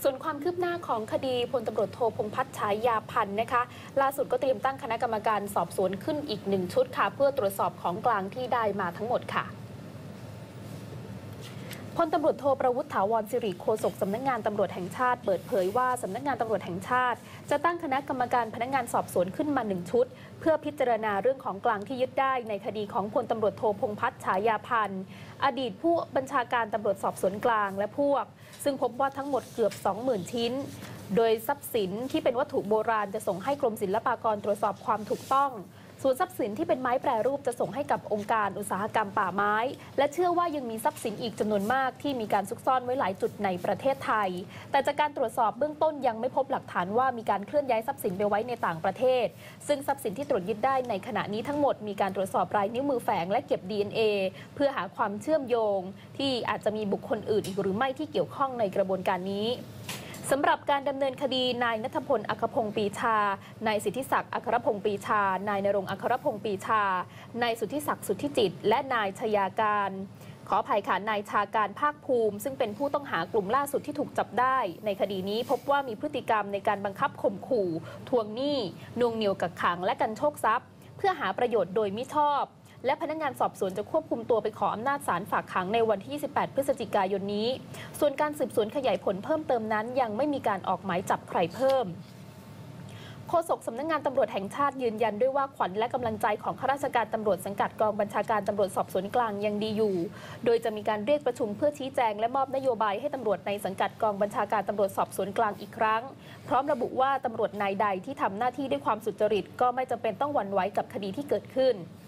ส่วนความคืบหน้าของคดีพลตำรวจโทพงษ์พัฒน์ฉายาพันธ์นะคะล่าสุดก็เตรียมตั้งคณะกรรมการสอบสวนขึ้นอีก1 ชุดค่ะเพื่อตรวจสอบของกลางที่ได้มาทั้งหมดค่ะพลตำรวจโทประวุฒิถาวรสิริโฆษกสำนักงานตำรวจแห่งชาติเปิดเผยว่าสำนักงานตำรวจแห่งชาติจะตั้งคณะกรรมการพนักงานสอบสวนขึ้นมา1 ชุดเพื่อพิจารณาเรื่องของกลางที่ยึดได้ในคดีของพลตำรวจโทพงษ์พัฒน์ฉายาพันธ์อดีตผู้บัญชาการตำรวจสอบสวนกลางและพวกซึ่งพบว่าทั้งหมดเกือบ 20,000 ชิ้นโดยทรัพย์สินที่เป็นวัตถุโบราณจะส่งให้กรมศิลปากรตรวจสอบความถูกต้องส่วนทรัพย์สินที่เป็นไม้แปรรูปจะส่งให้กับองค์การอุตสาหกรรมป่าไม้และเชื่อว่ายังมีทรัพย์สินอีกจำนวนมากที่มีการซุกซ่อนไว้หลายจุดในประเทศไทยแต่จากการตรวจสอบเบื้องต้นยังไม่พบหลักฐานว่ามีการเคลื่อนย้ายทรัพย์สินไปไว้ในต่างประเทศซึ่งทรัพย์สินที่ตรวจยึดได้ในขณะนี้ทั้งหมดมีการตรวจสอบลายนิ้วมือแฝงและเก็บ DNA เพื่อหาความเชื่อมโยงที่อาจจะมีบุคคลอื่นอีกหรือไม่ที่เกี่ยวข้องในกระบวนการนี้สำหรับการดำเนินคดีนายณัฐพล อัครพงษ์ปรีชานายสิทธิศักดิ์ อัครพงษ์ปรีชานายณรงค์ อัครพงษ์ปรีชานายสุทธิศักดิ์ สุทธิจิตรและนายชยาการขออภัยค่ะนายชาการภาคภูมิซึ่งเป็นผู้ต้องหากลุ่มล่าสุดที่ถูกจับได้ในคดีนี้พบว่ามีพฤติกรรมในการบังคับข่มขู่ทวงหนี้นวงเหนี่ยวกักขังและกันโชคทรัพย์เพื่อหาประโยชน์โดยมิชอบและพนักงานสอบสวนจะควบคุมตัวไปขออำนาจศาลฝากขังในวันที่ 28 พฤศจิกายนนี้ส่วนการสืบสวนขยายผลเพิ่มเติมนั้นยังไม่มีการออกหมายจับใครเพิ่มโฆษกสำนักงานตำรวจแห่งชาติยืนยันด้วยว่าขวัญและกำลังใจของข้าราชการตำรวจสังกัดกองบัญชาการตำรวจสอบสวนกลางยังดีอยู่โดยจะมีการเรียกประชุมเพื่อชี้แจงและมอบนโยบายให้ตำรวจในสังกัดกองบัญชาการตำรวจสอบสวนกลางอีกครั้งพร้อมระบุว่าตำรวจนายใดที่ทำหน้าที่ด้วยความสุจริตก็ไม่จำเป็นต้องหวั่นไหวกับคดีที่เกิดขึ้น